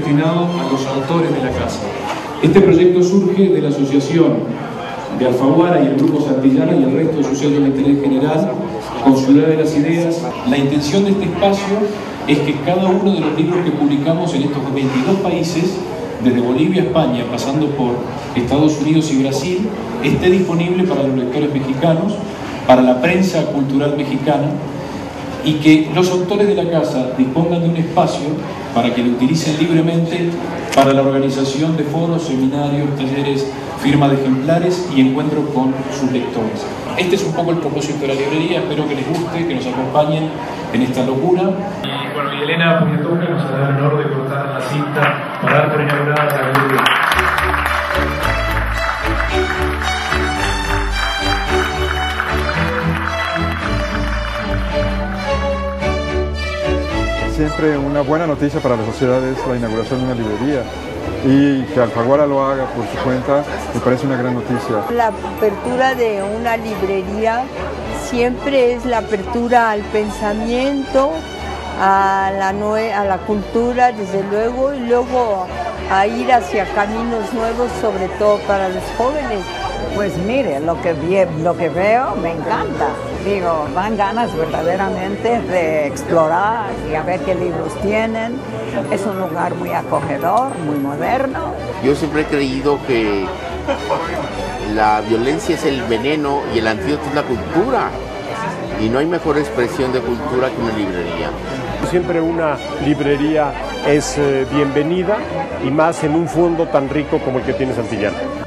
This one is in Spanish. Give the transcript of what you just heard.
destinado a los autores de la casa. Este proyecto surge de la asociación de Alfaguara y el Grupo Santillana y el resto de sus sellos de interés general con Ciudad de las Ideas. La intención de este espacio es que cada uno de los libros que publicamos en estos 22 países, desde Bolivia a España, pasando por Estados Unidos y Brasil, esté disponible para los lectores mexicanos, para la prensa cultural mexicana, y que los autores de la casa dispongan de un espacio para que lo utilicen libremente para la organización de foros, seminarios, talleres, firma de ejemplares y encuentro con sus lectores. Este es un poco el propósito de la librería, espero que les guste, que nos acompañen en esta locura. Y bueno, y Elena Puñetoca nos hará el honor de cortar la cinta para dar por inaugurada la galería. Siempre una buena noticia para la sociedad es la inauguración de una librería, y que Alfaguara lo haga por su cuenta me parece una gran noticia. La apertura de una librería siempre es la apertura al pensamiento, a la cultura, desde luego, y luego a ir hacia caminos nuevos, sobre todo para los jóvenes. Pues mire, lo que veo me encanta. Digo, dan ganas verdaderamente de explorar y a ver qué libros tienen. Es un lugar muy acogedor, muy moderno. Yo siempre he creído que la violencia es el veneno y el antídoto es la cultura. Y no hay mejor expresión de cultura que una librería. Siempre una librería es bienvenida, y más en un fondo tan rico como el que tiene Santillana.